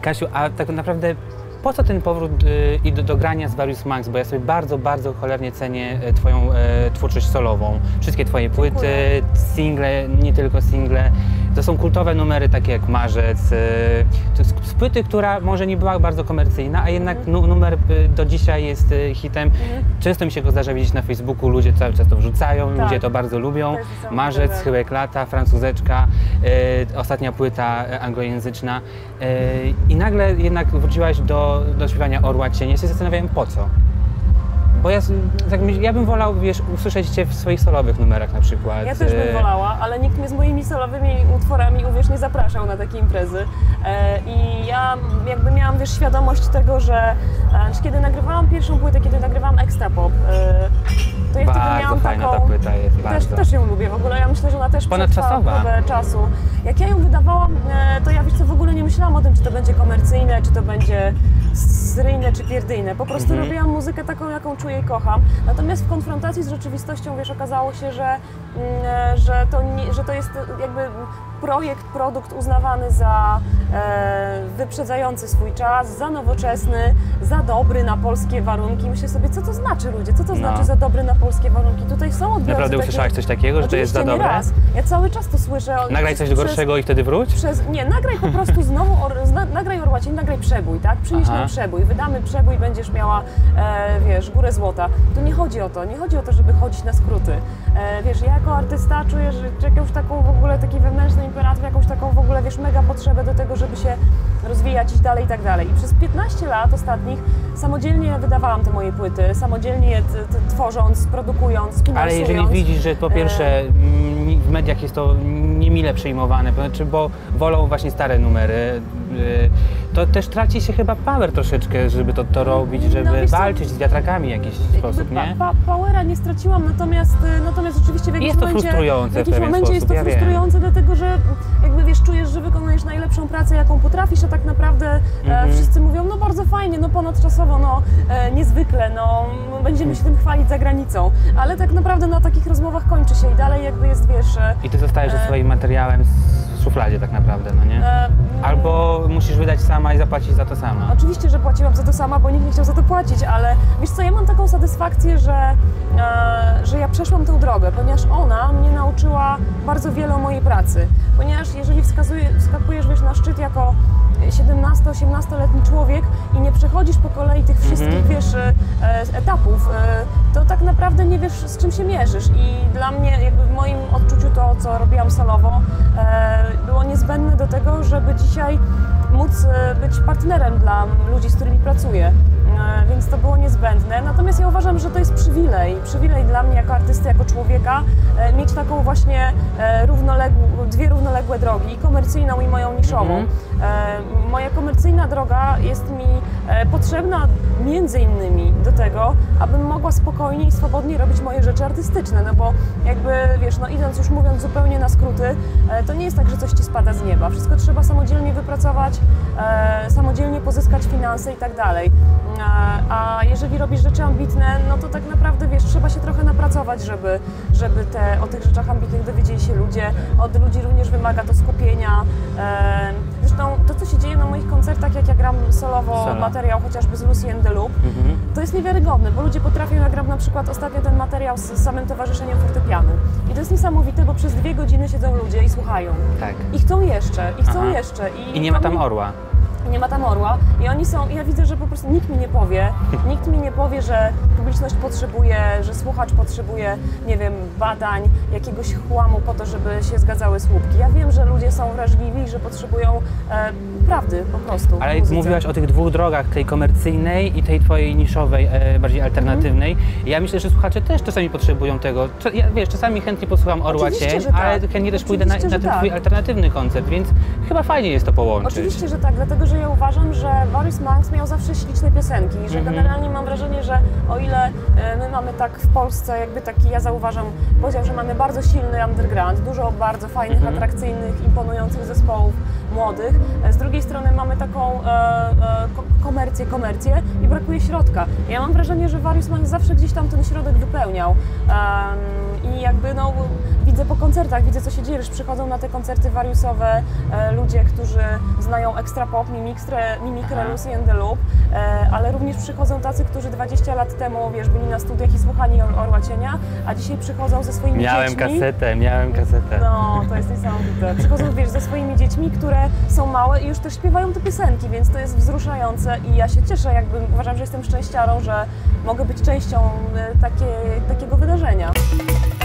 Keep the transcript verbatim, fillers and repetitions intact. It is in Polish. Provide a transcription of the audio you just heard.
Kasiu, a tak naprawdę po co ten powrót y, i do, do grania z Various Monks? Bo ja sobie bardzo, bardzo cholernie cenię y, twoją y, twórczość solową. Wszystkie twoje płyty, Dziękuję. single, nie tylko single. To są kultowe numery takie jak Marzec. Y, to jest z płyty, która może nie była bardzo komercyjna, a jednak Mhm. nu, numer y, do dzisiaj jest y, hitem. Mhm. Często mi się go zdarza widzieć na Facebooku, ludzie cały czas to wrzucają, Tak. ludzie to bardzo lubią. To jest niesamowite, Marzec, tak. Schyłek lata, Francuzeczka, y, ostatnia płyta y, anglojęzyczna. Y, I nagle jednak wróciłaś do, do śpiewania Orła Cienie. Ja się zastanawiałem, po co? Bo ja, tak, myśl- ja bym wolał, wiesz, usłyszeć cię w swoich solowych numerach na przykład. Ja też Y, bym wolała, ale nikt mnie z moimi solowymi utworami, uwierz, nie zapraszał na takie imprezy. E, I ja jakby miałam, wiesz, świadomość tego, że e, kiedy nagrywałam pierwszą płytę, kiedy nagrywałam Extra Pop, e, to ja wtedy Bardzo miałam fajna taką... ta płyta jest, Też, bardzo. też ją lubię w ogóle, ja myślę, że ona też przetrwa Ponadczasowa. próbę czasu. Jak ja ją wydawałam, e, to ja, wiesz co, w ogóle nie myślałam o tym, czy to będzie komercyjne, czy to będzie seryjne, czy pierdyjne. Po prostu Mhm. robiłam muzykę taką, jaką czuję i kocham. Natomiast w konfrontacji z rzeczywistością, wiesz, okazało się, że, mm, e, że, to, nie, że to jest jakby projekt, produkt uznawany za e, wyprzedzający swój czas, za nowoczesny, za dobry na polskie warunki. Myślę sobie, co to znaczy, ludzie? Co to No. znaczy za dobry na polskie warunki? Tutaj są odbiorcy. Naprawdę takie- usłyszałaś coś takiego, że to jest za Oczywiście, dobre? nie raz. Ja cały czas to słyszę. o- Nagraj przez- coś gorszego i wtedy wróć? Przez, nie, nagraj po prostu znowu, or, zna, nagraj Orła Cień, nagraj przebój, tak? Przynieś Aha. nam przebój, wydamy przebój, będziesz miała, e, wiesz, górę złota. Tu nie chodzi o to, nie chodzi o to, żeby chodzić na skróty. E, wiesz, ja jako artysta czuję, że jakąś taką w ogóle, taki wewnętrzny imperatyw, jakąś taką w ogóle, wiesz, mega potrzebę do tego, żeby się rozwijać, iść dalej i tak dalej. I przez piętnaście lat ostatnich samodzielnie wydawałam te moje płyty, samodzielnie je t, t, tworząc, produkując, finansując. Ale jeżeli widzisz, że po pierwsze mm, w mediach jest to niemile przyjmowane, to znaczy, bo wolą właśnie stare numery, y, to też traci się chyba power troszeczkę, żeby to, to robić, żeby wiesz co, walczyć z wiatrakami w jakiś sposób, Jakby nie? Pa, pa, powera nie straciłam, natomiast, y, natomiast rzeczywiście w jakimś Jest to momencie, frustrujące w jakimś w pewien momencie jest to sposób, ja wiem. frustrujące, dlatego że jakby wiesz, czujesz, że wykonujesz najlepszą pracę, jaką potrafisz, a tak naprawdę e, Mhm. wszyscy mówią, no bardzo fajnie, no ponadczasowo, no e, niezwykle, no będziemy się tym chwalić za granicą, ale tak naprawdę na takich rozmowach kończy się i dalej jakby jest, wiesz... E, I ty zostajesz ze e, swoim materiałem w szufladzie tak naprawdę, no nie? e, Albo musisz wydać sama i zapłacić za to sama. Oczywiście, że płaciłam za to sama, bo nikt nie chciał za to płacić, ale wiesz co, ja mam taką satysfakcję, że, e, że ja przeszłam tę drogę, ponieważ ona mnie nauczyła bardzo wiele o mojej pracy. Ponieważ jeżeli wskazuje, wskakujesz, wiesz, na szczyt jako siedemnasto-osiemnastoletni człowiek i nie przechodzisz po kolei tych wszystkich, Mhm. wiesz, e, etapów, e, to tak naprawdę nie wiesz, z czym się mierzysz. I dla mnie, jakby w moim odczuciu to, co robiłam solowo, e, było niezbędne do tego, żeby dzisiaj móc e, być partnerem dla ludzi, z którymi pracuję. E, Więc to było niezbędne. Natomiast ja uważam, że to jest przywilej. Przywilej dla mnie jako artysty, jako człowieka, e, mieć taką właśnie e, równoległą, dwie równoległe drogi, komercyjną i moją niszową. Mhm. E, Moja komercyjna droga jest mi e, potrzebna między innymi do tego, abym mogła spokojnie i swobodnie robić moje rzeczy artystyczne, no bo jakby, wiesz, no idąc już mówiąc zupełnie na skróty, e, to nie jest tak, że coś ci spada z nieba. Wszystko trzeba samodzielnie wypracować, e, samodzielnie pozyskać finanse i tak dalej. E, a jeżeli robisz rzeczy ambitne, no to tak naprawdę, wiesz, trzeba się trochę napracować, żeby, żeby te, o tych rzeczach ambitnych dowiedzieli się ludzie. Od ludzi również wymaga to skupienia. E, zresztą to, co się dzieje na moich koncertach, jak ja gram solowo Solo. materiał chociażby z Lucy and the Loop, Mhm. to jest niewiarygodne, bo ludzie potrafią, ja gram na przykład ostatnio ten materiał z samym towarzyszeniem fortepianu. I to jest niesamowite, bo przez dwie godziny siedzą ludzie i słuchają. Tak. I chcą jeszcze, i chcą Aha. jeszcze. I, I nie ma to tam mi- orła. nie ma tam orła i oni są, ja widzę, że po prostu nikt mi nie powie, nikt mi nie powie, że publiczność potrzebuje, że słuchacz potrzebuje, nie wiem, badań, jakiegoś chłamu po to, żeby się zgadzały słupki. Ja wiem, że ludzie są wrażliwi, że potrzebują e, prawdy po prostu. Ale w muzyce. mówiłaś o tych dwóch drogach, tej komercyjnej i tej twojej niszowej, e, bardziej alternatywnej. Mhm. Ja myślę, że słuchacze też czasami potrzebują tego. Cza- Ja, wiesz, czasami chętnie posłucham Orła Oczywiście, Cień, że tak. ale chętnie też pójdę na, Oczywiście, na że ten twój tak. alternatywny koncert, więc chyba fajnie jest to połączyć. Oczywiście, że tak, dlatego że ja uważam, że Various Monks miał zawsze śliczne piosenki i że Mhm. generalnie mam wrażenie, że o ile e, my mamy tak w Polsce jakby taki, ja zauważam, podział, że mamy bardzo silny underground, dużo bardzo fajnych, Mhm. atrakcyjnych, imponujących zespołów młodych. Z drugiej strony mamy taką e, e, komercję, komercję i brakuje środka. Ja mam wrażenie, że Warius Man zawsze gdzieś tam ten środek wypełniał. Um, I jakby no, widzę po koncertach, widzę co się dzieje, że przychodzą na te koncerty wariusowe e, ludzie, którzy znają Extra Pop, Mimikrę, Mimikrę Lucy and the Loop, e, ale również przychodzą tacy, którzy dwadzieścia lat temu, wiesz, byli na studiach i słuchali Orła Cienia, a dzisiaj przychodzą ze swoimi miałem dziećmi. Miałem kasetę, miałem kasetę. No, to jest niesamowite. Przychodzą, wiesz, ze swoimi dziećmi, które są małe i już też śpiewają te piosenki, więc to jest wzruszające i ja się cieszę, jakby uważam, że jestem szczęściarą, że mogę być częścią takie, takiego wydarzenia.